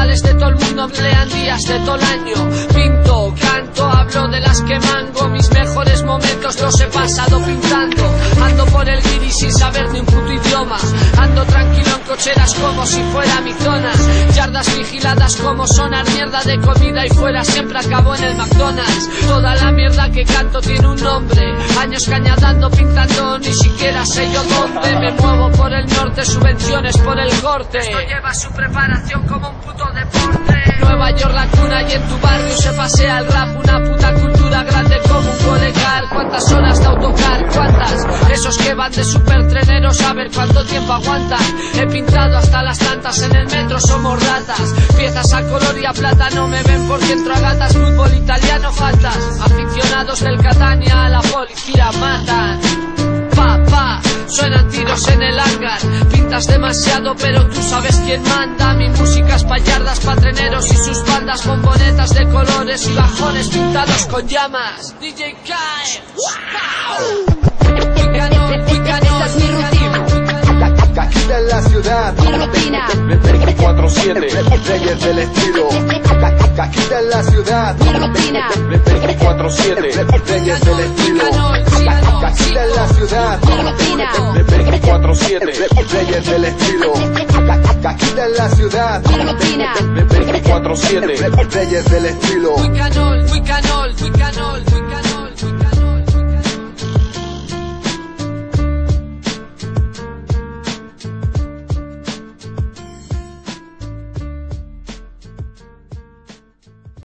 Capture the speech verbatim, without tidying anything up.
bares de todo el mundo emplean días de todo el año. Pinto, canto, hablo de las que mango. Mis mejores momentos los he pasado pintando. Ando por el guiri sin saber ni un puto idioma. Ando tranquilo en cocheras como si fuera mi zona. Yardas vigiladas como sonar, mierda de comida y fuera siempre acabo en el McDonald's. Toda la mierda que canto tiene un nombre. Años cañadando, pintando, ni siquiera sé yo dónde. Me muevo por el norte, subvenciones por el corte. Esto lleva su preparación como un puto deporte. Nueva York la cuna y en tu barrio se pasea el rap. Una puta cultura grande como un colegar. ¿Cuántas horas de autocar? ¿Cuántas? Esos que van de supertreneros a ver cuánto tiempo aguantan. He pintado hasta las tantas, en el metro somos ratas. Piezas a color y a plata, no me ven porque entro a gatas. Fútbol italiano faltas. Aficionados del Catania a la policía matan. Pa, pa, suenan tiros en el hangar. Pintas demasiado pero tú sabes quién manda. Mi música es pa' yardas, pa' treneros y sus bandas. Bombonetas de colores y bajones pintados con llamas. D J Kai, wow. Wicanol, Wicanol, esta es mi rutina. Caquita en la ciudad, Mi rutina. veinticuatro siete, reyes del estilo. Caquita en la ciudad, Mi rutina. veinticuatro siete, reyes del estilo. Caquita en la ciudad, Mi rutina. veinticuatro siete, reyes del estilo. Caquita en la ciudad, Mi rutina. veinticuatro siete, reyes del estilo. Wicanol, Wicanol, Wicanol, Wicanol.